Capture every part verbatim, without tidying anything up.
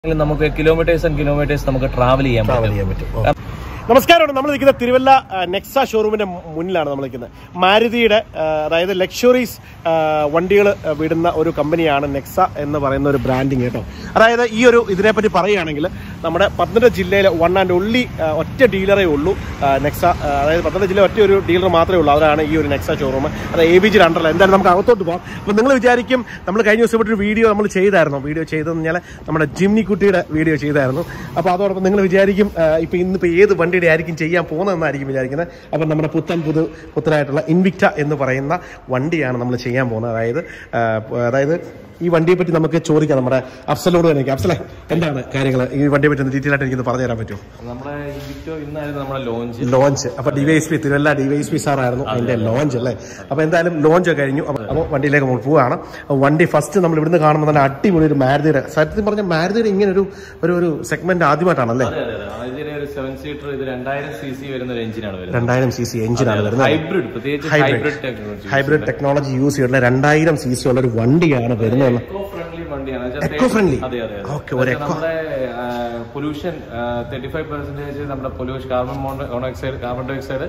നമുക്ക് kilometres and kilometres നമുക്ക് travel ചെയ്യാൻ പറ്റും. നമസ്കാരമാണ്. നമ്മൾ നിൽക്കുന്ന തിരുവല്ല നെക്സ ഷോറൂമിന്റെ മുന്നിലാണ് നമ്മൾ നിൽക്കുന്നത്. മാരുതിയുടെ അതായത് ലക്ഷറീസ് വണ്ടികൾ വിടുന്ന ഒരു കമ്പനിയാണ് നെക്സ എന്ന് പറയുന്ന ഒരു ബ്രാൻഡിങ് കേട്ടോ. അതായത് ഈ ഒരു ഇതിനെപ്പറ്റി പറയുകയാണെങ്കിൽ നമ്മുടെ പത്തനംതിട്ട ജില്ലയിൽ വൺ ആൻഡ് ഒൺലി ഒറ്റ ഡീലറേ ഉള്ളൂ നെക്സ. അതായത് പത്തനംതിട്ട ജില്ലയിൽ ഒറ്റ ഒരു ഡീലർ മാത്രമേ ഉള്ളൂ. അവരാണ് ഈ ഒരു നെക്സ ഷോറൂം. അത് എ ബി ജി അണ്ടറിൽ. എന്തായാലും നമുക്ക് അകത്തോട്ട് പോകാം. അപ്പോൾ നിങ്ങൾ വിചാരിക്കും നമ്മൾ കഴിഞ്ഞ ദിവസം ഒരു വീഡിയോ നമ്മൾ ചെയ്തായിരുന്നു. വീഡിയോ ചെയ്തെന്ന് പറഞ്ഞാൽ നമ്മുടെ ജിംനി കുട്ടിയുടെ വീഡിയോ ചെയ്തായിരുന്നു. അപ്പോൾ അതോടൊപ്പം നിങ്ങൾ വിചാരിക്കും ഇപ്പോൾ ഇന്നിപ്പോൾ ഏത് വണ്ടിയുടെ ആയിരിക്കും ചെയ്യാൻ പോകുന്നതെന്നായിരിക്കും വിചാരിക്കുന്നത്. അപ്പം നമ്മുടെ പുത്തൻ പുതു പുത്തനായിട്ടുള്ള ഇൻവിക്റ്റ എന്ന് പറയുന്ന വണ്ടിയാണ് നമ്മൾ ചെയ്യാൻ പോകുന്നത്. അതായത് അതായത് ഈ വണ്ടിയെ പറ്റി നമുക്ക് ചോദിക്കാം നമ്മുടെ അഫ്സലോട് തന്നെ. അഫ്സലെ, എന്താണ് കാര്യങ്ങൾ ഈ വണ്ടിയെ പറ്റി ഡീറ്റെയിൽ ആയിട്ട് എനിക്ക് പറഞ്ഞു തരാൻ പറ്റുമോ? നമ്മുടെ ഇൻവിക്റ്റോ ഇന്നായിരുന്നു നമ്മുടെ ലോഞ്ച് ലോഞ്ച് അപ്പോൾ DYSP Thiruvalla DYSP സാറായിരുന്നു അതിന്റെ ലോഞ്ച് അല്ലേ. അപ്പോൾ എന്തായാലും ലോഞ്ച് കഴിഞ്ഞു. അപ്പോൾ വണ്ടിയിലേക്ക് നമ്മൾ പോവുകയാണ്. വണ്ടി ഫസ്റ്റ് നമ്മൾ ഇവിടുന്ന് കാണുമ്പോൾ തന്നെ അടിപൊളി ഒരു മാരുതിയുടെ, സത്യത്തിൽ പറഞ്ഞ മാരുതിയുടെ ഇങ്ങനെ ഒരു ഒരു സെഗ്മെന്റ് ആദ്യമായിട്ടാണല്ലേ. സെവൻ സീറ്റർ ഇത് രണ്ടായിരം സി സി വരുന്ന ഒരു എഞ്ചിനാണ് വരുന്നത്. രണ്ടായിരം സി സി എഞ്ചിനാണ് വരുന്നത്. ഹൈബ്രിഡ്, പ്രത്യേകിച്ച് ഹൈബ്രിഡ് ഹൈബ്രിഡ് ടെക്നോളജി യൂസ് ചെയ്യുന്ന രണ്ടായിരം സി സി ഉള്ള ഒരു വണ്ടിയാണ് വരുന്നത്. എക്കോ ഫ്രണ്ട്ലി വണ്ടിയാണ്. Eco friendly. അതെ അതെ. നമ്മുടെ പൊല്യൂഷൻ തേർട്ടി ഫൈവ് പെർസെന്റേജ് നമ്മുടെ pollution carbon monoxide carbon dioxide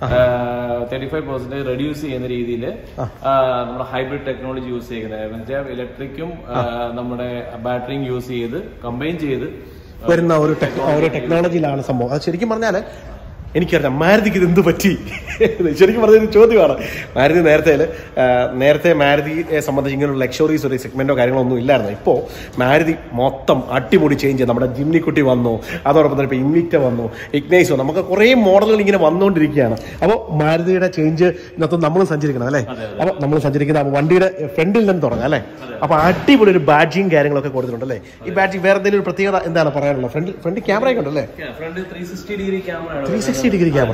thirty five percentage reduce ചെയ്യുന്ന രീതിയിൽ നമ്മുടെ ഹൈബ്രിഡ് ടെക്നോളജി യൂസ് ചെയ്യുന്നത്. ഇലക്ട്രിക്കും നമ്മുടെ ബാറ്ററിയും യൂസ് ചെയ്ത് കമ്പൈൻ ചെയ്ത് വരുന്ന ഒരു ഒരു ടെക്നോളജിയിലാണ് സംഭവം. അത് ശരിക്കും പറഞ്ഞാൽ എനിക്കറിയാം മാരുതിക്ക് ഇത് എന്ത് പറ്റി. ശരിക്കും പറഞ്ഞൊരു ചോദ്യമാണ്. മാരുതി നേരത്തെ നേരത്തെ മാരുതിയെ സംബന്ധിച്ച് ഇങ്ങനെയുള്ള ലക്ഷറീസ് ഒരു സെഗ്മെന്റോ കാര്യങ്ങളോ ഒന്നും ഇല്ലായിരുന്നു. ഇപ്പോൾ മാരുതി മൊത്തം അടിമുടി ചേഞ്ച് ചെയ്ത് നമ്മുടെ ജിംനി കുട്ടി വന്നു, അതോടൊപ്പം തന്നെ ഇപ്പോൾ ഇൻവിക്റ്റ വന്നു, ഇഗ്നൈസോ, നമുക്ക് കുറേ മോഡലുകൾ ഇങ്ങനെ വന്നുകൊണ്ടിരിക്കുകയാണ്. അപ്പോൾ മാരുതിയുടെ ചേഞ്ച് ഇന്നത്തെ നമ്മൾ സഞ്ചരിക്കണം അല്ലേ. അപ്പോൾ നമ്മൾ സഞ്ചരിക്കുന്ന വണ്ടിയുടെ ഫ്രണ്ടിൽ നിന്ന് തുടങ്ങാം അല്ലേ. അപ്പോൾ അടിപൊളി ഒരു ബാഡ്ജിങ് കാര്യങ്ങളൊക്കെ കൊടുത്തിട്ടുണ്ട് അല്ലേ. ഈ ബാഡ്ജിങ് വേറെ എന്തെങ്കിലും ഒരു പ്രത്യേകത എന്താണ് പറയാനുള്ളത്? ഫ്രണ്ട് ഫ്രണ്ട് ക്യാമറയൊക്കെ ഉണ്ടല്ലേ. Three sixty degree camera.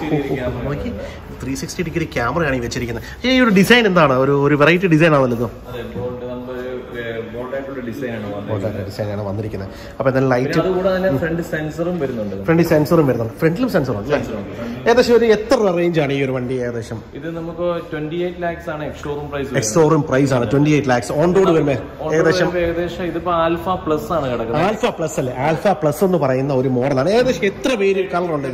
Three sixty degree ക്യാമറയാണ് ഈ വെച്ചിരിക്കുന്നത്. ഈ ഒരു ഡിസൈൻ എന്താണ്? ഒരു ഒരു വെറൈറ്റി ഡിസൈൻ ആണല്ലോ. ഡിസൈനാണ് വന്നിരിക്കുന്നത്. അപ്പൊ എന്തായാലും ലൈറ്റ് ഫ്രണ്ട് സെൻസറും വരുന്നുണ്ട്. ഫ്രണ്ടിൽ സെൻസറും വരുന്നുണ്ട്. ഫ്രണ്ടിലും സെൻസറും അല്ലേ. ഏകദേശം ഒരു എത്ര റേഞ്ച് ആണ് ഈ ഒരു വണ്ടി? ഏകദേശം ഇത് നമുക്ക് ട്വന്റി എയ്റ്റ് ലാക്സ് ആണ് എക്സ്ഷോറൂം പ്രൈസ്. എക്സ്ഷോറൂം പ്രൈസ് ആണ് twenty eight lakhs. On road വരുമ്പോൾ ഏകദേശം ഏകദേശം ഇതിപ്പോ ആൽഫ പ്ലസ് ആണ് കിടക്കുന്നത്. ആൽഫ പ്ലസ് അല്ലേ. ആൽഫ പ്ലസ് എന്ന് പറയുന്ന ഒരു മോഡലാണ്. ഏകദേശം എത്ര പേര് കളർ ഉണ്ട്?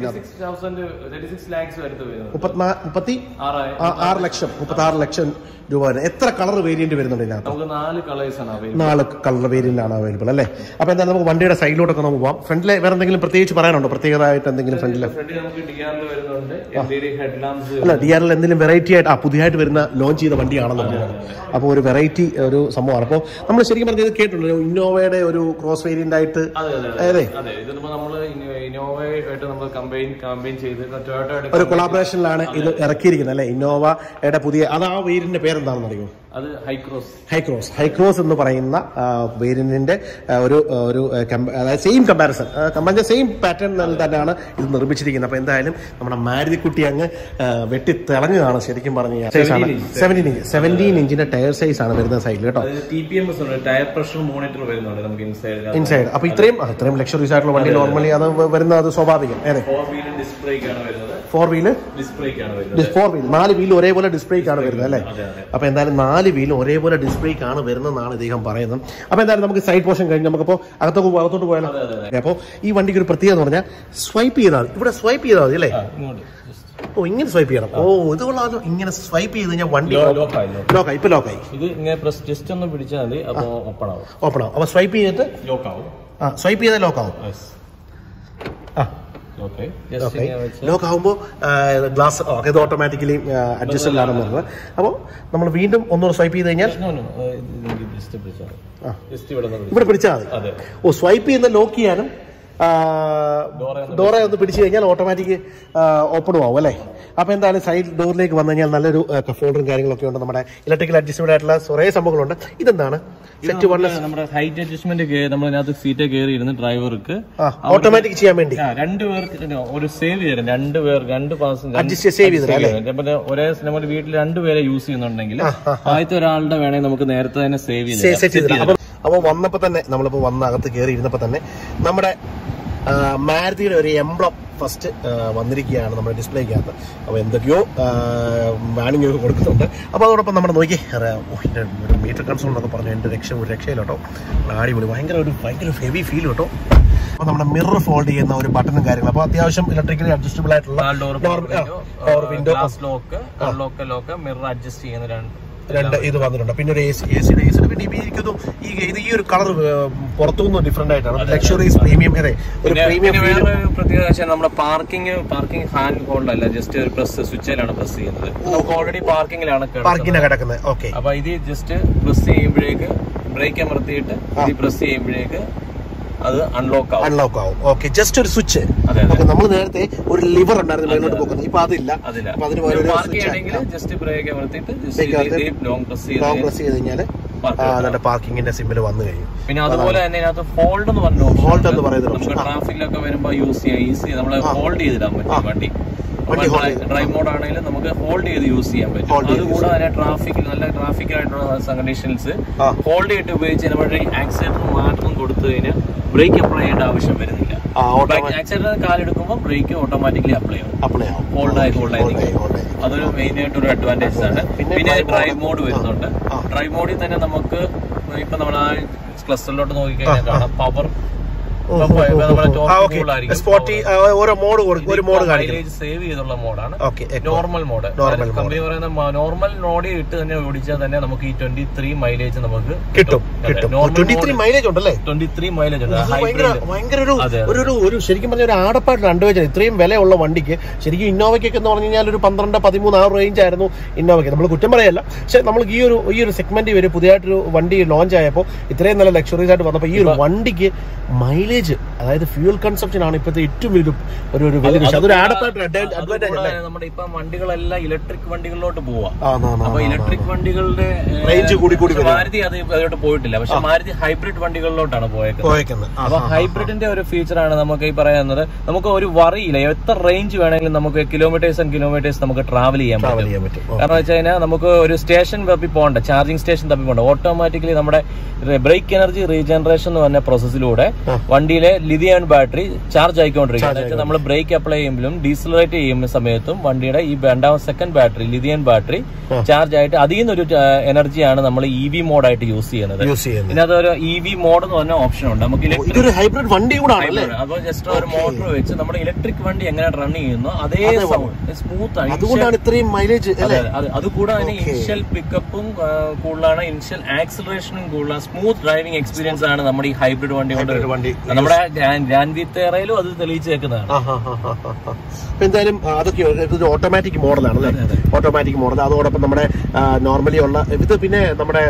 മുപ്പത്തി ആറ് ലക്ഷം മുപ്പത്തി ആറ് ലക്ഷം രൂപ. എത്ര കളർ വേരിയന്റ് വരുന്നുണ്ട് ഇതിനകത്ത്? നമുക്ക് നാല് കളേഴ്സ് ആണ്, നാല് കളർ വേരിയന്റ് ആണ് അവൈലബിൾ അല്ലേ. അപ്പൊ എന്തായാലും നമുക്ക് വണ്ടിയുടെ സൈഡിലോട്ടൊക്കെ നമുക്ക് പോവാം. ഫ്രണ്ടിലെ വേറെ എന്തെങ്കിലും പ്രത്യേകിച്ച് പറയാനുണ്ടോ? പ്രത്യേകമായിട്ട് എന്തെങ്കിലും ഫ്രണ്ടിലെ? അല്ല, ഡി ആറിൽ എന്തെങ്കിലും വെറൈറ്റി ആയിട്ട് ആ പുതിയതായിട്ട് വരുന്ന ലോഞ്ച് ചെയ്ത വണ്ടിയാണെന്ന് പറയുന്നത്. അപ്പോൾ ഒരു വെറൈറ്റി ഒരു സംഭവമാണ്. അപ്പോൾ നമ്മൾ ശരിക്കും പറഞ്ഞത് കേട്ടിട്ടുണ്ടല്ലോ, ഇന്നോവയുടെ ഒരു ക്രോസ് വേരിയന്റ് ആയിട്ട്. അതെ, ഒരു കൊളാബറേഷനിലാണ് ഇത് ഇറക്കിയിരിക്കുന്നത് അല്ലെ. ഇന്നോവയുടെ പുതിയ അത് ആ വേരിയന്റിന്റെ പേരെന്താണെന്ന് അറിയോ? അത് ഹൈക്രോസ്. ഹൈക്രോസ് ഹൈക്രോസ് എന്ന് പറയുന്ന വേരിയന്റിന്റെ ഒരു ഒരു അതായത് same comparison comparison same pattern തന്നെയാണ് ഇത് നിർമ്മിച്ചിരിക്കുന്നത്. അപ്പൊ എന്തായാലും നമ്മുടെ മാരുതിക്കുട്ടി അങ്ങ് വെട്ടി തിളങ്ങുകയാണ് ശരിക്കും പറഞ്ഞു. സെവൻറ്റീൻ ഇഞ്ച് സെവൻറ്റീൻ ഇഞ്ചിന്റെ ടയർ സൈസ് ആണ് വരുന്ന സൈഡിൽ കേട്ടോ. ടയർ പ്രഷർ മോണിറ്റർ വരുന്നുണ്ട് നമുക്ക് ഇൻസൈഡ്. ഇൻസൈഡ് അപ്പൊ ഇത്രയും ഇത്രയും ലക്ഷറീസ് ആയിട്ടുള്ള വണ്ടി നോർമലി അത് വരുന്ന അത് സ്വാഭാവികം. അതെ, ഫോർ വീല് ഫോർ വീൽ നാല് വീൽ ഒരേപോലെ ഡിസ്പ്ലേക്കാണ് വരുന്നത് അല്ലേ. അപ്പൊ എന്തായാലും നാല് വീലും ഒരേപോലെ ഡിസ്പ്ലേക്കാണ് വരുന്നതെന്നാണ് ഇദ്ദേഹം പറയുന്നത്. അപ്പൊ എന്തായാലും നമുക്ക് സൈഡ് പോർഷൻ കഴിഞ്ഞ് നമുക്കിപ്പോ അകത്തോട്ട് അകത്തോട്ട് പോയാലോ. അപ്പൊ ഈ വണ്ടിക്ക് ഒരു പ്രത്യേകത എന്ന് പറഞ്ഞാൽ സ്വൈപ്പ് ചെയ്താൽ മതി. ഇവിടെ സ്വൈപ്പ് ചെയ്താൽ മതി അല്ലേ. ഓ, ഇങ്ങനെ സ്വൈപ്പ് ചെയ്യണം. ഓ, ഇത് കൊള്ളാമല്ലോ. ഇങ്ങനെ സ്വൈപ്പ് ചെയ്ത് കഴിഞ്ഞാൽ വണ്ടി ലോക്കായി. ഇപ്പൊ ലോക്കായി. ഇത് ഇങ്ങനെ ജസ്റ്റ് ഒന്ന് പിടിച്ചാൽ മതി, ഓപ്പൺ ആവും. ഓപ്പൺ ആവും. അപ്പൊ സ്വൈപ്പ് ചെയ്തിട്ട് ലോക്കാവും. ആ, സ്വൈപ്പ് ചെയ്താൽ ലോക്കാവും. ആ, ലോക്ക് ആകുമ്പോൾ ഗ്ലാസ് ഇത് ഓട്ടോമാറ്റിക്കലി അഡ്ജസ്റ്റബിൾ പറയുന്നത്. അപ്പോൾ നമ്മൾ വീണ്ടും ഒന്നുകൂടെ സ്വൈപ്പ് ചെയ്ത് കഴിഞ്ഞാൽ ഇവിടെ പിടിച്ചാൽ മതി. ഓ, സ്വൈപ്പ് ചെയ്യുന്ന ലോക്ക് ചെയ്യാനും ഡോറെ ഒന്ന് പിടിച്ചു കഴിഞ്ഞാൽ ഓട്ടോമാറ്റിക് ഓപ്പണും ആവും അല്ലേ. അപ്പൊ എന്തായാലും സൈഡ് ഡോറിലേക്ക് വന്നു കഴിഞ്ഞാൽ നല്ലൊരു ഫോൾഡറും കാര്യങ്ങളൊക്കെ ഉണ്ട്. നമ്മുടെ ഇലക്ട്രിക്കൽ അഡ്ജസ്റ്റ്മെന്റ് ആയിട്ടുള്ള കുറേ സംഭവങ്ങളുണ്ട്. ഇതെന്താണ് സെറ്റ് വൺ നമ്മുടെ ഹൈറ്റ് അഡ്ജസ്റ്റ്മെന്റ്. നമ്മളതിനകത്ത് സീറ്റ് കയറി ഇരുന്ന് ഡ്രൈവർക്ക് ഓട്ടോമാറ്റിക് ചെയ്യാൻ വേണ്ടി രണ്ട് പേർക്ക് ഒരു സേവ് ചെയ്യാൻ രണ്ട് പേർ രണ്ട് പാസ് അഡ്ജസ്റ്റ് സേവ് ചെയ്ത് ഒരേ നമ്മുടെ വീട്ടിൽ രണ്ടുപേരെ യൂസ് ചെയ്യുന്നുണ്ടെങ്കിൽ ആദ്യത്തെ ഒരാളുടെ വേണമെങ്കിൽ നമുക്ക് നേരത്തെ തന്നെ സേവ് ചെയ്ത്. അപ്പൊ വന്നപ്പോ തന്നെ നമ്മളിപ്പോ വന്ന അകത്ത് കയറി ഇരുന്നപ്പോ തന്നെ നമ്മുടെ മാരുതിയുടെ ഒരു എംബ്ലം ഫസ്റ്റ് വന്നിരിക്കുകയാണ് നമ്മുടെ ഡിസ്പ്ലേക്കകത്ത്. അപ്പോൾ എന്തൊക്കെയോ വാണിംഗ് ഒക്കെ കൊടുക്കുന്നുണ്ട്. അപ്പോൾ അതോടൊപ്പം നമ്മുടെ നോക്കി ഒരു മീറ്റർ കൺസോൾ എന്നൊക്കെ പറഞ്ഞു എൻ്റെ രക്ഷ ഒരു രക്ഷയിലോട്ടോ. അടിപൊളി, ഭയങ്കര ഒരു ഭയങ്കര ഹെവി ഫീൽ കേട്ടോ. അപ്പോൾ നമ്മുടെ മിറർ ഫോൾഡ് ചെയ്യുന്ന ഒരു ബട്ടണും കാര്യങ്ങളും, അപ്പോൾ അത്യാവശ്യം ഇലക്ട്രിക്കലി അഡ്ജസ്റ്റബിൾ ആയിട്ടുള്ള window lock lock mirror adjust ചെയ്യുന്ന രണ്ട് ഇത് വന്നിട്ടുണ്ട്. പിന്നെ ഒരു എ സി എ സിയുടെ എ സിയുടെ പിന്നെ ഇരിക്കുന്നു ഈ ഇത് ഈ ഒരു കളർ പുറത്തുനിന്ന് ഡിഫറെന്റ് ആയിട്ടാണ്. ലക്ഷറീസ് പ്രീമിയം അതെ ഒരു പ്രീമിയം പ്രത്യേകത നമ്മുടെ പാർക്കിംഗ് പാർക്കിംഗ് ഹാൻഡ് ഹോൾഡ് അല്ല, ജസ്റ്റ് ഒരു പ്രസ് സ്വിച്ചിലാണ് പ്രസ് ചെയ്യുന്നത്. നമുക്ക് ഓൾറെഡി പാർക്കിംഗിലാണ് പാർക്കിംഗ് കിടക്കുന്നത്. ഓക്കെ, അപ്പൊ ഇത് ജസ്റ്റ് പ്രസ് ചെയ്യുമ്പോഴേക്ക് ബ്രേക്ക് അമർത്തിയിട്ട് ഇത് പ്രസ് ചെയ്യുമ്പോഴേക്ക് അത് അൺലോക്ക് ആവും അൺലോക്ക് ആവും ഓക്കെ, ജസ്റ്റ് ഒരു സ്വിച്ച്. നമ്മൾ നേരത്തെ ഒരു ലിവർ ഉണ്ടായിരുന്നു മേലോട്ട് പോകുന്നത്, ഇപ്പൊ അതില്ല. അപ്പൊ അതിന് ജസ്റ്റ് ബ്രേക്ക് അമർത്തിയിട്ട് ലോങ് പ്രസ് ചെയ്ത് കഴിഞ്ഞാൽ പാർക്കിങ്ങിന്റെ സിമ്പിൾ വന്നു കഴിഞ്ഞു. പിന്നെ അതുപോലെ തന്നെ ഇതിനകത്ത് ഫോൾഡ് എന്ന് പറഞ്ഞു ഫോൾഡ് എന്ന് പറയുന്നത് നമുക്ക് ട്രാഫിക്കിലൊക്കെ വരുമ്പോൾ യൂസ് ചെയ്യാം, ഈസി നമ്മള് ഹോൾഡ് ചെയ്തിടാൻ പറ്റും വണ്ടി. ഡ്രൈവ് മോഡ് ആണെങ്കിലും നമുക്ക് ഹോൾഡ് ചെയ്ത് യൂസ് ചെയ്യാൻ പറ്റും. അതുകൂടാതെ തന്നെ ട്രാഫിക്കിൽ നല്ല ട്രാഫിക് ആയിട്ടുള്ള കണ്ടീഷൻസ് ഹോൾഡ് ചെയ്തിട്ട് ഉപയോഗിച്ച് നമ്മുടെ ആക്സിലേറ്റർ മാറ്റം കൊടുത്തു കഴിഞ്ഞാൽ ബ്രേക്ക് അപ്ലൈ ചെയ്യേണ്ട ആവശ്യം വരുന്നില്ല. ആക്സിലേറ്റർ കാലെടുക്കുമ്പോൾ ബ്രേക്ക് ഓട്ടോമാറ്റിക്കലി അപ്ലൈ ആവും. അപ്ലൈ ആവും ഹോൾഡ് ആയി ഹോൾഡ് ആയി അതൊരു മെയിൻ ആയിട്ടൊരു അഡ്വാൻറ്റേജ് ആണ്. പിന്നെ ഡ്രൈവ് മോഡ് വരുന്നുണ്ട്. ഡ്രൈവ് മോഡിൽ തന്നെ നമുക്ക് ഇപ്പൊ നമ്മൾ ആ ക്ലസ്റ്ററിലോട്ട് നോക്കിക്കഴിഞ്ഞാൽ കാണാം പവർ സേവ് ചെയ്തുള്ള മോഡാണ് നോർമൽ മോഡ്. കമ്പനി പറയുന്ന നോർമൽ മോഡ് ഇട്ട് തന്നെ ഓടിച്ചാൽ തന്നെ നമുക്ക് ഈ ട്വന്റി ത്രീ മൈലേജ് നമുക്ക് കിട്ടും. ട്വന്റി ത്രീ മൈലേജ് ഉണ്ടല്ലേ? ട്വന്റി ത്രീ മൈലേജ് ഉണ്ട്. ഭയങ്കര ഒരു ശരിക്കും പറഞ്ഞ ഒരു ആടപ്പായിട്ട് രണ്ടുവെച്ചാൽ ഇത്രയും വിലയുള്ള വണ്ടിക്ക് ശരിക്കും ഇന്നോവയ്ക്കൊക്കെ എന്ന് പറഞ്ഞു കഴിഞ്ഞാൽ ഒരു പന്ത്രണ്ട് പതിമൂന്ന് ആ റേഞ്ച് ആയിരുന്നു ഇന്നോവയ്ക്ക്. നമ്മൾ കുറ്റം പറയല്ല, പക്ഷെ നമ്മൾ ഈ ഒരു ഈ ഒരു സെഗ്മെന്റ് വരെ പുതിയതായിട്ടൊരു വണ്ടി ലോഞ്ച് ആയപ്പോൾ ഇത്രയും നല്ല ലക്ഷറീസ് ആയിട്ട് വന്നപ്പോൾ ഈ ഒരു വണ്ടിക്ക് മൈലേജ് അതായത് ഫ്യൂൽ കൺസപ്ഷൻ ആണ് ഇപ്പോഴത്തെ ഏറ്റവും വലിയ ഒരു ഒരു വലിയ വിഷയം. അതൊരു നമ്മുടെ ഇപ്പൊ വണ്ടികളെല്ലാം ഇലക്ട്രിക് വണ്ടികളിലോട്ട് പോവാം. അപ്പൊ ഇലക്ട്രിക് വണ്ടികളുടെ റേഞ്ച് കൂടി കൂടി മാരുതി അത് അതിലോട്ട് പോയിട്ടില്ല, പക്ഷെ മാരുതി ഹൈബ്രിഡ് വണ്ടികളിലോട്ടാണ് പോയേക്കുന്നത്. അപ്പൊ ഹൈബ്രിഡിന്റെ ഒരു ഫീച്ചറാണ് നമുക്ക് ഈ പറയുന്നത്. നമുക്ക് ഒരു വറിയില്ല, എത്ര റേഞ്ച് വേണമെങ്കിലും നമുക്ക് കിലോമീറ്റേഴ്സ് ആൻഡ് കിലോമീറ്റേഴ്സ് നമുക്ക് ട്രാവൽ ചെയ്യാൻ പറ്റും. കാരണം വെച്ച് കഴിഞ്ഞാൽ നമുക്ക് ഒരു സ്റ്റേഷൻ തപ്പി പോകണ്ട, ചാർജിങ് സ്റ്റേഷൻ തപ്പി പോകണ്ട. ഓട്ടോമാറ്റിക്കലി നമ്മുടെ ബ്രേക്ക് എനർജി റീജനറേഷൻ എന്ന് പറഞ്ഞ പ്രോസസ്സിലൂടെ വണ്ടിയിലെ ലിഥിയം ബാറ്ററി ചാർജ് ആയിക്കൊണ്ടിരിക്കും. നമ്മൾ ബ്രേക്ക് അപ്ലൈ ചെയ്യുമ്പോഴും ഡീസലറേറ്റ് ചെയ്യുന്ന സമയത്തും വണ്ടിയുടെ ഈ രണ്ടാമത്തെ second battery lithium battery charge ആയിട്ട് അതിൽ നിന്നൊരു എനർജിയാണ് നമ്മൾ ഇ വി മോഡായിട്ട് യൂസ് ചെയ്യുന്നത്. ഇതിനകത്ത് ഒരു ഇ വി മോഡ് എന്ന് പറഞ്ഞ ഓപ്ഷൻ ഉണ്ട്. നമുക്ക് ഹൈബ്രിഡ് വണ്ടി അപ്പോൾ ജസ്റ്റ് ഒരു മോട്ടോർ വെച്ച് നമ്മുടെ ഇലക്ട്രിക് വണ്ടി എങ്ങനെ റൺ ചെയ്യുന്നു അതേ സ്മൂത്ത് ആണ്. അതുകൊണ്ടാണ് ഇത്രയും മൈലേജ്. അതുകൂടാതെ തന്നെ ഇനിഷ്യൽ പിക്കപ്പും കൂടുതലാണ്, ഇനിഷ്യൽ ആക്സിലറേഷനും കൂടുതലാണ്. സ്മൂത്ത് ഡ്രൈവിംഗ് എക്സ്പീരിയൻസ് ആണ് നമ്മുടെ ഈ ഹൈബ്രിഡ് വണ്ടി കൊണ്ട് നമ്മുടെ ഗ്രാൻഡിത്തേറയിലും അത് തെളിയിച്ചേക്കുന്നതാണ്. എന്തായാലും അതൊക്കെ ഓട്ടോമാറ്റിക് മോഡലാണ് അല്ലേ? Automatic model. അതോടൊപ്പം നമ്മുടെ നോർമലി ഉള്ള ഇത് പിന്നെ നമ്മുടെ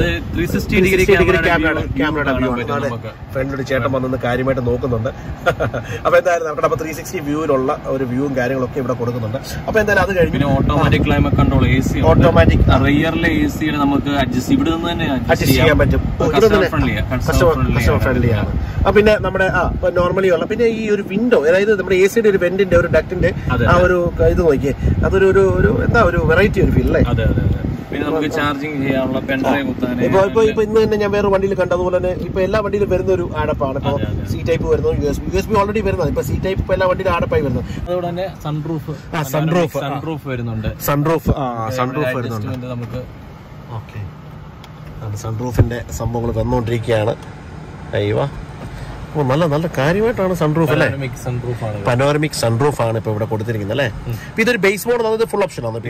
ക്യാമറയുടെ വ്യൂ ആണ്. ഫ്രണ്ടിലൊരു ചേട്ടൻ വന്നത് കാര്യമായിട്ട് നോക്കുന്നുണ്ട്. അപ്പൊ എന്തായാലും നമ്മുടെ ത്രീ സിക്സ്റ്റി വ്യൂവിലുള്ള ഒരു വ്യൂവും കാര്യങ്ങളൊക്കെ ഇവിടെ കൊടുക്കുന്നുണ്ട്. അപ്പൊ എന്തായാലും അത് കഴിഞ്ഞ് automatic climate control A C automatic റിയറിലെ എ സിയിൽ നമുക്ക് അഡ്ജസ്റ്റ് ഇവിടെ നിന്ന് തന്നെ അഡ്ജസ്റ്റ് ചെയ്യാൻ പറ്റും. കസ്റ്റമർ ഫ്രണ്ട്ലി ആണ്. പിന്നെ നമ്മുടെ ആ നോർമലി ഉള്ള പിന്നെ ഈ ഒരു വിൻഡോ, അതായത് നമ്മുടെ എ സിയുടെ ഒരു വെന്റിന്റെ ഒരു ഡക്റ്റിന്റെ ആ ഒരു ഇത് നോക്കിയേ, അതൊരു ഒരു എന്താ ഒരു വെറൈറ്റി ഒരു ഫീൽ അല്ലേ? പിന്നെ നമുക്ക് ചാർജിങ് ചെയ്യാനുള്ള പെൻഡ്രൈവ് കുത്താൻ ഇപ്പൊ ഇപ്പൊ ഇപ്പൊ ഇന്ന് തന്നെ ഞാൻ വേറെ വണ്ടിയിൽ കണ്ടതുപോലെ തന്നെ ഇപ്പൊ എല്ലാ വണ്ടിയിലും വരുന്ന ഒരു ആഡപ്പാണ്. ഇപ്പൊ സി ടൈപ്പ് വരുന്നു, U S B U S B already വരുന്നത്. ഇപ്പൊ സി ടൈപ്പ് ഇപ്പൊ എല്ലാ വണ്ടിയിലും ആഡപ്പായി വരുന്നത്. അതുകൊണ്ട് തന്നെ സൺറൂഫ് സൺറൂഫ് സൺറൂഫ് വരുന്നുണ്ട്. സൺറൂഫ് സൺറൂഫ് വരുന്നുണ്ട് നമുക്ക്. ഓക്കെ, സൺറൂഫിന്റെ സംഭവങ്ങൾ വന്നുകൊണ്ടിരിക്കുകയാണ്. അയ്യോ, ഓ നല്ല നല്ല കാര്യമായിട്ടാണ് സൺറൂഫ് അല്ലേ? പനോരമിക് സൺറൂഫ് ആണ് ഇപ്പൊ ഇവിടെ കൊടുത്തിരിക്കുന്നത് അല്ലേ? ഇതൊരു ബേസ് മോഡൽ ആണ്, ഫുൾ ഓപ്ഷൻ ആണ്.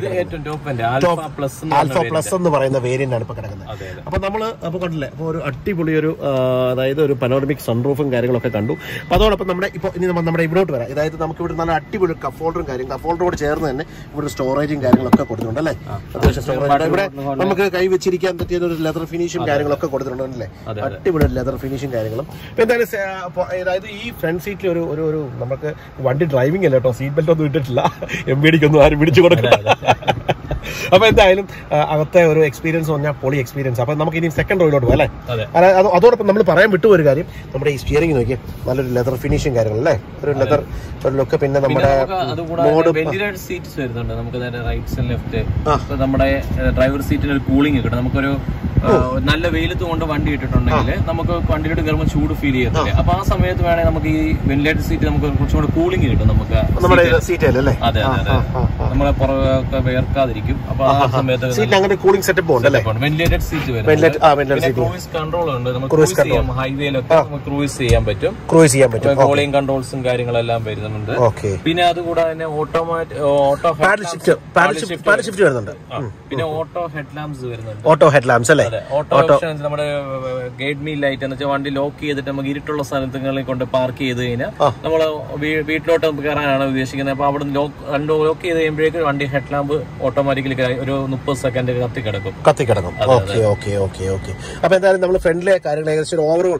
ആൽഫ പ്ലസ് എന്ന് പറയുന്ന വേരിയന്റ് ആണ് ഇപ്പൊ കിടക്കുന്നത്. അപ്പൊ നമ്മള് അപ്പൊ കണ്ടില്ലേ, അപ്പൊ ഒരു അടിപൊളി ഒരു അതായത് ഒരു പനോരമിക് സൺറൂഫും കാര്യങ്ങളൊക്കെ കണ്ടു. അപ്പൊ അതോടൊപ്പം നമ്മുടെ ഇപ്പൊ ഇനി നമ്മുടെ ഇവിടോട്ട് വരാം. അതായത് നമുക്ക് ഇവിടെ നല്ല അടിപൊളി കഫോൾഡറും കാര്യം കഫോൾഡറോട് ചേർന്ന് തന്നെ ഇവിടെ സ്റ്റോറേജും കാര്യങ്ങളൊക്കെ കൊടുത്തിട്ടുണ്ട് അല്ലേ? അത്യാവശ്യം സ്റ്റോറേജ് ഇവിടെ നമുക്ക് കൈ വെച്ചിരിക്കാൻ പറ്റിയ ഒരു ലെതർ ഫിനിഷും കാര്യങ്ങളൊക്കെ കൊടുത്തിട്ടുണ്ട് അല്ലേ? അടിപൊളി ലെതർ ഫിനിഷും കാര്യങ്ങളും. എന്തായാലും അതായത് ഈ ഫ്രണ്ട് സീറ്റിൽ ഒരു ഒരു ഒരു നമുക്ക് വണ്ടി ഡ്രൈവിംഗ് അല്ല കേട്ടോ, സീറ്റ് ബെൽറ്റ് ഒന്നും ഇട്ടിട്ടില്ല. എം ബി ഡിക്കൊന്നും ആരും പിടിച്ചു കൊടുക്കില്ല. അപ്പൊ എന്തായാലും അകത്തെ ഒരു എക്സ്പീരിയൻസ് പറഞ്ഞാൽ പൊളി എക്സ്പീരിയൻസ്. അപ്പൊ നമുക്ക് ഇനി സെക്കൻഡ് റോയിലോട്ട് പോകാം അല്ലേ? അതോടൊപ്പം നമ്മൾ പറയാൻ വിട്ടു ഒരു കാര്യം, നമ്മുടെ ഈ സ്റ്റിയറിംഗ് നോക്കിയാൽ നല്ലൊരു ലെതർ ഫിനിഷിംഗ് കാര്യങ്ങൾ അല്ലേ, ഒരു ലെതർ ഒരു ലുക്ക്. പിന്നെ നമ്മുടെ സീറ്റ്സ് വരുന്നുണ്ട് നമുക്ക് റൈറ്റ് ആൻഡ് ലെഫ്റ്റ്. നമ്മുടെ ഡ്രൈവർ സീറ്റിന് ഒരു കൂളിംഗ് കിട്ടും. നമുക്കൊരു നല്ല വെയിലത്ത് കൊണ്ട് വണ്ടി ഇട്ടിട്ടുണ്ടെങ്കിൽ നമുക്ക് വണ്ടിയിലോട്ട് കയറുമ്പോൾ ചൂട് ഫീൽ ചെയ്യത്തില്ല. അപ്പൊ ആ സമയത്ത് വേണമെങ്കിൽ നമുക്ക് ഈ വെന്റിലേറ്റർ സീറ്റ് നമുക്ക് കുറച്ചും കൂടെ കൂളിംഗ് കിട്ടും നമുക്ക്. അതെ അതെ നമ്മളെ പുറകെ വേർക്കാതിരിക്കും. അപ്പൊ ആ സമയത്ത് കൂളിംഗ് സെറ്റപ്പ് വെന്റിലേറ്റഡ് സീറ്റ് വരും. ക്രൂയിസ് കൺട്രോൾ ഉണ്ട്, നമുക്ക് ക്രൂയിസ് ചെയ്യാം. ഹൈവേയിലൊക്കെ നമുക്ക് ക്രൂയിസ് ചെയ്യാൻ പറ്റും. ക്രൂയിസ് ചെയ്യാൻ പറ്റും. വോളിയം കൺട്രോൾസും കാര്യങ്ങളെല്ലാം വരുന്നുണ്ട്. പിന്നെ അതുകൂടാതെ തന്നെ ഓട്ടോമാറ്റിക് ഓട്ടോ ഷിഫ്റ്റ് വരുന്നുണ്ട്. പിന്നെ ഓട്ടോ ഹെഡ് ലാംപ്സ് വരുന്നുണ്ട്. ഓട്ടോ ഹെഡ് ലാംപ്സ് അല്ലേ? ഓട്ടോ ഓപ്ഷൻസ് നമ്മുടെ ഗേറ്റ് മീ ലൈറ്റ് എന്ന് വെച്ചാൽ വണ്ടി ലോക്ക് ചെയ്തിട്ട് നമുക്ക് ഇരുട്ടുള്ള സ്ഥലങ്ങളിൽ കൊണ്ട് പാർക്ക് ചെയ്ത് കഴിഞ്ഞാൽ നമ്മള് വീട്ടിലോട്ട് കയറാനാണ് ഉദ്ദേശിക്കുന്നത്. അപ്പൊ അവിടെ ലോക്ക് ചെയ്ത് കഴിയുമ്പോഴേക്കും വണ്ടി ഹെഡ് ലാമ്പ് ഓട്ടോമാറ്റിക്കലി ഒരു മുപ്പത് സെക്കൻഡ് കത്തി കിടക്കും കത്തി കിടക്കും ഓക്കെ ഓക്കെ ഓക്കെ ഓക്കെ. അപ്പൊ എന്തായാലും നമ്മൾ ഫ്രണ്ടിലെ കാര്യങ്ങൾ ഏകദേശം ഓവറോൾ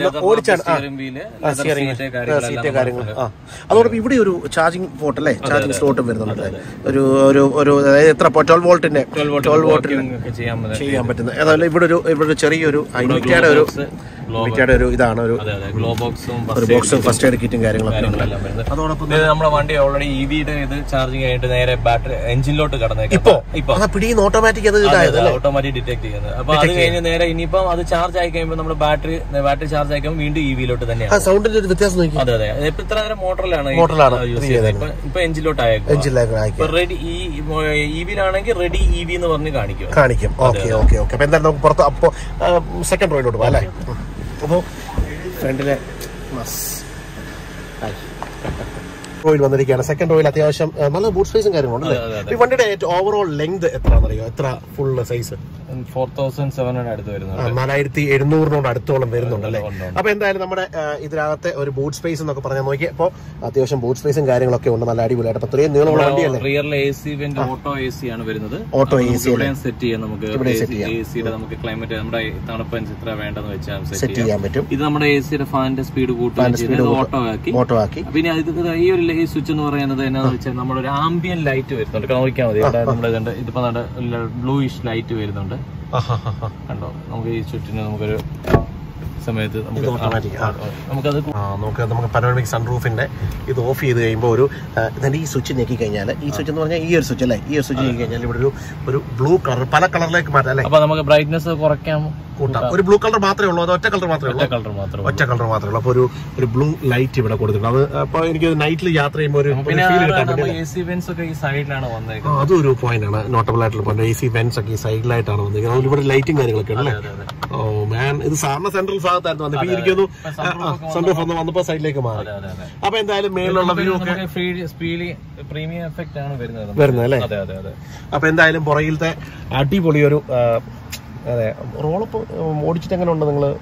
അതോടൊപ്പം ഇവിടെ ഒരു ചാർജിങ് പോർട്ട് അല്ലേ, ചാർജിങ് സ്ലോട്ടും വരുന്നുണ്ട്. ഒരു ഒരു അതായത് എത്ര ട്വൽവ് വോൾട്ടിന്റെ ട്വൽവ് വോൾട്ടിന് ചെയ്യാൻ പറ്റുന്നത്. അതുപോലെ ഇവിടെ ഒരു ഇവിടെ ഒരു ചെറിയൊരു ഇൻവിക്റ്റയുടെ ഒരു ഇൻവിക്റ്റയുടെ ഒരു ഇതാണ് ഒരു ഒരു ബോക്സും ഫസ്റ്റ് എയ്ഡ് കിറ്റും കാര്യങ്ങളൊക്കെ. അതോടൊപ്പം നമ്മുടെ വണ്ടി ഓൾറെഡി ഇ വിയുടെ ഇത് ചാർജിങ് ആയിട്ട് നേരെ ബാറ്ററി എഞ്ചിനിലോട്ട് കടന്നേക്കും. ഇപ്പൊ ഇപ്പൊ പിടിയുന്ന ഓട്ടോമാറ്റിക് ഓട്ടോമാറ്റിക് ഡിറ്റക്ട് ചെയ്യുന്നത്. അപ്പൊ അത് കഴിഞ്ഞ് നേരെ ഇനിയിപ്പം അത് ചാർജ് ആയി കഴിയുമ്പോൾ നമ്മുടെ ബാറ്ററി ബാറ്ററി ചാർജ് ആയി കഴിയുമ്പോൾ വീണ്ടും ഇ വിയിലോട്ട് തന്നെയാണ്. സൗണ്ടിന്റെ ഒരു വ്യത്യാസം നോക്കി. അതെ അതെ ഇപ്പൊ ഇത്ര നേരം മോട്ടറിലാണ് മോട്ടറിലാണ് യൂസ് ചെയ്യുന്നത്. ഇപ്പൊ എഞ്ചിനിലോട്ട് ആയേക്കും. റെഡി ഈ ഇ വിയിലാണെങ്കിൽ റെഡി ഇ വി എന്ന് പറഞ്ഞ് കാണിക്കും കാണിക്കും ഓക്കെ ഓക്കെ ഓക്കെ. അപ്പൊ എന്തായാലും നമുക്ക് പുറത്ത് അപ്പൊ സെക്കൻഡ് റോയിലോട്ട് പോകാം അല്ലേ? അപ്പോൾ ഫ്രണ്ടിലെ റോയിൽ വന്നിരിക്കുകയാണ്. സെക്കൻഡ് റോയിൽ അത്യാവശ്യം നല്ല ബൂട്ട് സ്പേസും കാര്യങ്ങളുണ്ട്. ഈ വണ്ടിയുടെ ഓവറോൾ ലെങ്ത് എത്രയാണെന്നറിയോ? എത്ര ഫുൾ സൈസ്? നാലായിരത്തി എഴുന്നൂറിനോട് അടുത്തോളം വരുന്നുണ്ട് അല്ലേ? അപ്പൊ എന്തായാലും നമ്മുടെ ഇതിനകത്തെ ഒരു ബൂട്ട് സ്പേസ് എന്നൊക്കെ പറഞ്ഞാൽ നോക്കി അപ്പൊ അത്യാവശ്യം ബൂട്ട് സ്പേസും കാര്യങ്ങളൊക്കെ ഉണ്ട്. നല്ല അടിപൊളിയായിട്ട്. അപ്പൊ ഇത്രയും നീളമുള്ള വണ്ടിയല്ലേ? ഓട്ടോ എ സി ആണ് വരുന്നത്. ഓട്ടോ എ സി സെറ്റ് ചെയ്യാം നമുക്ക്. എ സിയുടെ നമുക്ക് ക്ലൈമറ്റ് നമ്മുടെ തണുപ്പൻ ചിത്ര വേണ്ടെന്ന് വെച്ചാൽ സെറ്റ് ചെയ്യാൻ പറ്റും. ഇത് നമ്മുടെ എ സിയുടെ ഫാനിന്റെ സ്പീഡ് കൂട്ടുകയും ഓട്ടോ ആക്കി ഓട്ടോ ആക്കി. പിന്നെ ഈ ഒരു ഈ സ്വിച്ച് എന്ന് പറയുന്നത് എന്നാന്ന് വെച്ചാൽ നമ്മളൊരു ആംബിയൻ ലൈറ്റ് വരുന്നുണ്ട്. നോക്കിയാൽ മതി. നമ്മുടെ ഇതിപ്പോ ബ്ലൂയിഷ് ലൈറ്റ് വരുന്നുണ്ട്. കണ്ടോ? നമുക്ക് ഈ ചുറ്റിന് നമുക്കൊരു സമയത്ത് നമുക്കത് നമുക്ക് നമുക്ക് പനോരമിക് സൺറൂഫിന്റെ ഇത് ഓഫ് ചെയ്ത് കഴിയുമ്പോൾ ഒരു ഇതിന്റെ ഈ സ്വിച്ച് ഞെക്കി കഴിഞ്ഞാൽ, ഈ സ്വിച്ച് എന്ന് പറഞ്ഞാൽ ഈ ഒരു സ്വിച്ച് അല്ലേ, ഈ ഒരു സ്വിച്ച് ഞെക്കി കഴിഞ്ഞാൽ ഇവിടെ ഒരു ഒരു ബ്ലൂ കളർ പല കളറിലേക്ക് മാറ്റാം അല്ലേ? അപ്പൊ നമുക്ക് ബ്രൈറ്റ്നസ് കുറയ്ക്കാം, കൂട്ടാം. ഒരു ബ്ലൂ കളർ മാത്രമേ ഉള്ളൂ? അത് ഒറ്റ കളർ മാത്രമേ ഉള്ളൂ? കളർ മാത്രമേ ഒറ്റ കളർ മാത്രമേ ഉള്ളൂ. അപ്പൊ ഒരു ഒരു ബ്ലൂ ലൈറ്റ് ഇവിടെ കൊടുത്തിട്ടുണ്ട്. അത് അപ്പൊ എനിക്ക് നൈറ്റിൽ യാത്ര ചെയ്യുമ്പോൾ ഒരു സൈഡിലാണ് വന്നത്. അതൊരു പോയിന്റ് ആണ്, നോട്ടബിൾ ആയിട്ടുള്ള പോയിന്റ്. എ സി വെന്റ്സ് ഒക്കെ ഈ സൈഡിലായിട്ടാണ് വന്നിരിക്കുന്നത്. അതുകൊണ്ട് ഇവിടെ ലൈറ്റും കാര്യങ്ങളൊക്കെ ഉണ്ടല്ലേ? ഓ മാൻ, ഇത് സാറിന് സെൻട്രൽ ഭാഗത്തായിരുന്നു വന്നത്. ഇപ്പൊ ഇരിക്കുന്നു സൺറൂഫ് ഒന്ന് വന്നപ്പോ സൈഡിലേക്ക് മാറി. അപ്പൊ എന്തായാലും മേലുള്ള വ്യൂ ഒക്കെ പ്രീമിയം എഫക്റ്റ് ആണ് വരുന്നത് വരുന്നത് അല്ലേ? അപ്പൊ എന്തായാലും പുറകിലത്തെ അടിപൊളി ഒരു അതെ റോളപ്പ് ഓടിച്ചിട്ട് എങ്ങനെ ഉണ്ട് നിങ്ങള്?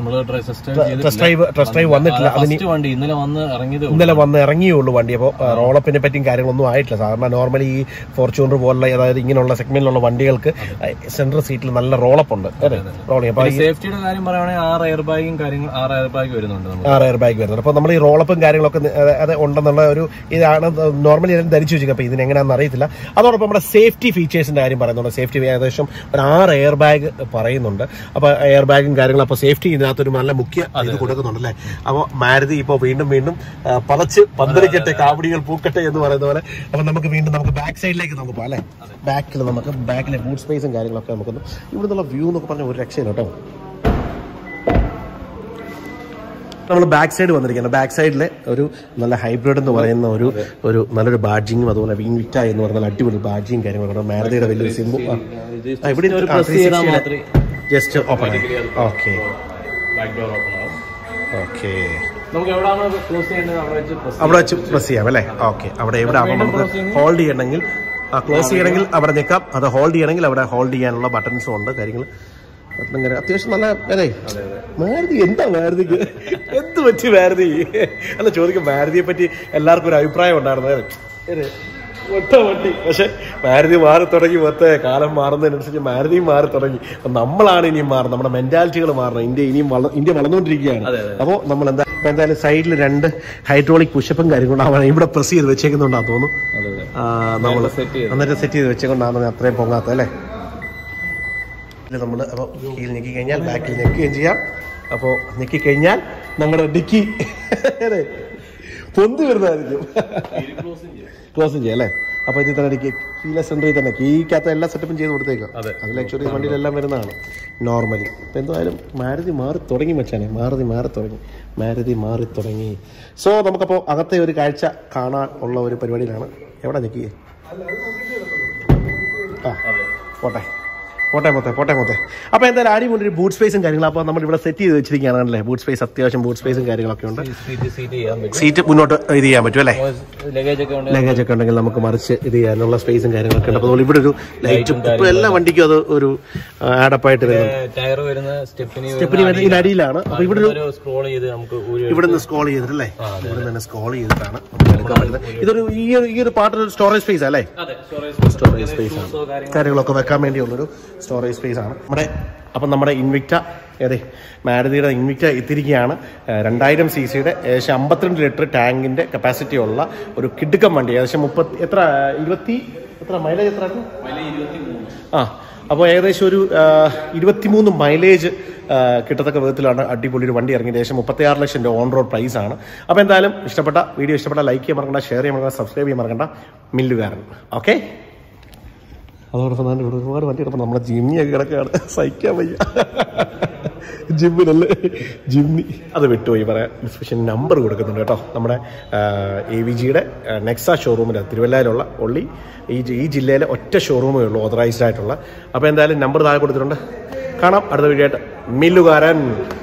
ഇന്നലെ വന്ന് ഇറങ്ങിയുള്ളൂ വണ്ടി. അപ്പോൾ റോളപ്പിനെ പറ്റിയും കാര്യങ്ങളൊന്നും ആയിട്ടില്ല. സാധാരണ നോർമലി ഈ ഫോർച്യൂണർ പോലുള്ള അതായത് ഇങ്ങനെയുള്ള സെഗ്മെന്റിലുള്ള വണ്ടികൾക്ക് സെൻട്രൽ സീറ്റിൽ നല്ല റോളപ്പ് ഉണ്ട്. സേഫ്റ്റിയുടെ കാര്യം പറയുകയാണെങ്കിൽ ആറ് എയർ ബാഗും കാര്യങ്ങൾ ആറ് എയർ ബാഗ് വരുന്നുണ്ട്. ആറ് എയർ ബാഗ് വരുന്നുണ്ട്. അപ്പോൾ നമ്മൾ ഈ റോളപ്പും കാര്യങ്ങളൊക്കെ അത് ഉണ്ടെന്നുള്ള ഒരു ഇതാണ് നോർമലി എല്ലാവരും ധരിച്ചു വെച്ചിരിക്കുക. അപ്പോൾ ഇതിനെങ്ങനെയാണെന്ന് അറിയത്തില്ല. അതോടൊപ്പം നമ്മുടെ സേഫ്റ്റി ഫീച്ചേഴ്സിന്റെ കാര്യം പറയുന്നുണ്ട്. സേഫ്റ്റി ഏകദേശം ഒരു ആറ് എയർ ബാഗ് പറയുന്നുണ്ട്. അപ്പോൾ എയർ ബാഗും കാര്യങ്ങളും അപ്പോൾ സേഫ്റ്റി ഇതിനകത്തൊരു നല്ല മുഖ്യ ഇത് കൊടുക്കുന്നുണ്ടല്ലേ? അപ്പോൾ മാരുതി ഇപ്പോൾ വീണ്ടും വീണ്ടും പതച്ച് പന്തലിക്കട്ടെ, കാവടികൾ പൂക്കട്ടെ എന്ന് പറയുന്ന പോലെ. അപ്പൊ നമുക്ക് വീണ്ടും നമുക്ക് ബാക്ക് സൈഡിലേക്ക് നമുക്ക് പോകാം അല്ലേ? ബാക്കിൽ നമുക്ക് ബാക്കിലെ ബൂട്ട് സ്പേസും കാര്യങ്ങളൊക്കെ നമുക്കൊന്ന് ഇവിടെ നിന്നുള്ള വ്യൂ എന്നൊക്കെ പറഞ്ഞ ഒരു രക്ഷയില്ല കേട്ടോ. നമ്മൾ ബാക്ക് സൈഡ് വന്നിരിക്കുന്നത്. ബാക്ക് സൈഡിലെ ഒരു നല്ല ഹൈബ്രിഡ് എന്ന് പറയുന്ന ഒരു ഒരു നല്ലൊരു ബാഡ്ജിങ്ങും അതുപോലെ വിൻവിറ്റ എന്ന് പറയുന്ന അടിപൊളി ബാഡ്ജിയും കാര്യങ്ങളൊക്കെ മാരുതിയുടെ വലിയൊരു സിംബു ഇവിടെ ജസ്റ്റ് ഓപ്പൺ ആയി. ഓക്കെ ഓക്കെ, അവിടെ വെച്ച് പ്രസ് ചെയ്യാം അല്ലേ? ഓക്കെ, അവിടെ എവിടെ ആകുമ്പോൾ നമുക്ക് ഹോൾഡ് ചെയ്യണമെങ്കിൽ ക്ലോസ് ചെയ്യണമെങ്കിൽ അവിടെ നിൽക്കാം, അത് ഹോൾഡ് ചെയ്യണമെങ്കിൽ അവിടെ ഹോൾഡ് ചെയ്യാനുള്ള ബട്ടൺസും ഉണ്ട് കാര്യങ്ങൾ. അങ്ങനെ അത്യാവശ്യം നല്ല അല്ലേ? മാരുതി എന്താ മാരുതിക്ക് എന്ത് പറ്റി മാരുതി അല്ല ചോദിക്കും. മാരുതിയെ പറ്റി എല്ലാവർക്കും ഒരു അഭിപ്രായം ഉണ്ടായിരുന്നത്. മൊത്ത വണ്ടി. പക്ഷെ മാരുതി മാറി തുടങ്ങി, മൊത്ത കാലം മാറുന്നതിനനുസരിച്ച് മാരുതിയും മാറി തുടങ്ങി. നമ്മളാണ് ഇനിയും മാറുന്നത്, നമ്മുടെ മെന്റാലിറ്റികൾ മാറണം. ഇന്ത്യ ഇനിയും ഇന്ത്യ വളർന്നുകൊണ്ടിരിക്കുകയാണ്. അപ്പോൾ നമ്മൾ എന്താ ഇപ്പൊ എന്തായാലും സൈഡിൽ രണ്ട് ഹൈഡ്രോളിക് പുഷപ്പും കാര്യങ്ങളുണ്ടാവാൻ ഇവിടെ പ്രസ് ചെയ്ത് വെച്ചേക്കുന്നുണ്ടാന്ന് തോന്നുന്നു. നമ്മൾ എന്നിട്ട് സെറ്റ് ചെയ്ത് വെച്ചേക്കൊണ്ടാണ് അത്രയും പൊങ്ങാത്ത അല്ലേ. നമ്മൾ അപ്പോൾ കീഴിൽ ഞെക്കി കഴിഞ്ഞാൽ ബാക്കിൽ ഞെക്കുകയും ചെയ്യാം. അപ്പോൾ ഞെക്കി കഴിഞ്ഞാൽ നമ്മുടെ ഡിക്കി പൊന്തി വരുന്നതായിരിക്കും. ക്ലോസും ചെയ്യാം അല്ലേ. അപ്പോൾ ഇതിൽ തന്നെ ഡിക്കി കീല സെൻറ്ററിൽ തന്നെ കീക്കകത്ത് എല്ലാ സെറ്റപ്പും ചെയ്ത് കൊടുത്തേക്കാം. അത് ലക്ഷറി വണ്ടിയിലെല്ലാം വരുന്നതാണ് നോർമലി. ഇപ്പം എന്തായാലും മാരുതി മാറി തുടങ്ങി വെച്ചാണേ, മാരുതി മാറി തുടങ്ങി മാരുതി മാറി തുടങ്ങി സോ നമുക്കപ്പോൾ അകത്തെ ഒരു കാഴ്ച കാണാൻ ഉള്ള ഒരു പരിപാടിയിലാണ്. എവിടെ ഞെക്കി? ആ പോട്ടെ പോട്ടെ മൊത്തം പോട്ടെ മൊത്തം. അപ്പോൾ എന്തായാലും അടിപൊളി ഒരു ബൂട്ട് സ്പേസും കാര്യങ്ങളും. അപ്പോൾ നമ്മൾ ഇവിടെ സെറ്റ് ചെയ്ത് വെച്ചിരിക്കുകയാണല്ലേ. ബൂട്ട് സ്പേസ് അത്യാവശ്യം ബൂട്ട് സ്പേസും കാര്യങ്ങളൊക്കെ ഉണ്ട്. സീറ്റ് മുന്നോട്ട് ഇത് ചെയ്യാൻ പറ്റും അല്ലേ. ലഗേജ് ഒക്കെ ഉണ്ടെങ്കിൽ നമുക്ക് മറിച്ച് ഇത് ചെയ്യാനുള്ള സ്പേസും കാര്യങ്ങളൊക്കെ ഉണ്ട്. അപ്പോൾ ഇവിടെ ഒരു ലൈറ്റും ഇപ്പോൾ എല്ലാ വണ്ടിക്കും അത് ഒരു ആഡപ്പായിട്ട് വരുന്നത്. സ്റ്റെപ്പിന് ഇതിന്റെ അടിയിലാണ്. അപ്പോൾ ഇവിടെ ഇവിടെ നിന്ന് സ്ക്രോൾ ചെയ്തിട്ടല്ലേ, ഇവിടെ നിന്ന് സ്ക്രോൾ ചെയ്തിട്ടാണ് നമുക്ക് എടുക്കാൻ പറ്റുന്നത്. ഇതൊരു ഈ ഈ ഒരു പാർട്ട് സ്റ്റോറേജ് സ്പേസ് അല്ലേ. സ്റ്റോറേജ് സ്പേസ് ആണ്, കാര്യങ്ങളൊക്കെ വെക്കാൻ വേണ്ടിയുള്ളൊരു സ്റ്റോറേജ് സ്പേസ് ആണ് നമ്മുടെ. അപ്പം നമ്മുടെ ഇൻവിക്റ്റ ഏതെ മാരുതിയുടെ ഇൻവിക്റ്റ എത്തിയിരിക്കുകയാണ്. രണ്ടായിരം സി സിയുടെ ഏകദേശം അമ്പത്തിരണ്ട് ലിറ്റർ ടാങ്കിന്റെ കപ്പാസിറ്റി ഉള്ള ഒരു കിടുക്കം വണ്ടി. ഏകദേശം മുപ്പത്തി എത്ര ഇരുപത്തി എത്ര മൈലേജ് എത്ര ആ അപ്പോൾ ഏകദേശം ഒരു ഇരുപത്തിമൂന്ന് മൈലേജ് കിട്ടത്തക്ക വിധത്തിലാണ് അടിപൊളി ഒരു വണ്ടി ഇറങ്ങിയത്. ഏകദേശം മുപ്പത്തിയാറ് ലക്ഷം രൂപ ഓൺ റോഡ് പ്രൈസ് ആണ്. അപ്പോൾ എന്തായാലും ഇഷ്ടപ്പെട്ട വീഡിയോ ഇഷ്ടപ്പെട്ട ലൈക്ക് ചെയ്യാൻ മറക്കണ്ട, ഷെയർ ചെയ്യാൻ മറക്കണ്ട, സബ്സ്ക്രൈബ് ചെയ്യാൻ മറക്കണ്ട. മില്ലുകാരൻ ഓക്കെ. അതോടൊപ്പം തന്നെ ഇവിടെ ഒരുപാട് വണ്ടി കിടപ്പം നമ്മുടെ ജിമ്മിയൊക്കെ കിടക്കുകയാണ്, സഹിക്കാൻ വയ്യ. ജിമ്മിനല്ലേ ജിമ്മി, അത് വിട്ടുപോയി പറയാം. ഡിസ്ക്രിപ്ഷൻ നമ്പർ കൊടുക്കുന്നുണ്ട് കേട്ടോ. നമ്മുടെ എ വി ജിയുടെ നെക്സ ഷോറൂമിൻ്റെ തിരുവല്ലയിലുള്ള ഒള്ളി ഈ ഈ ജില്ലയിലെ ഒറ്റ ഷോറൂമേ ഉള്ളൂ ഓതറൈസ്ഡ് ആയിട്ടുള്ള. അപ്പോൾ എന്തായാലും നമ്പർ താഴെ കൊടുത്തിട്ടുണ്ട്. കാണാം അടുത്ത വീഡിയോ ആയിട്ട്. മില്ലുകാരൻ.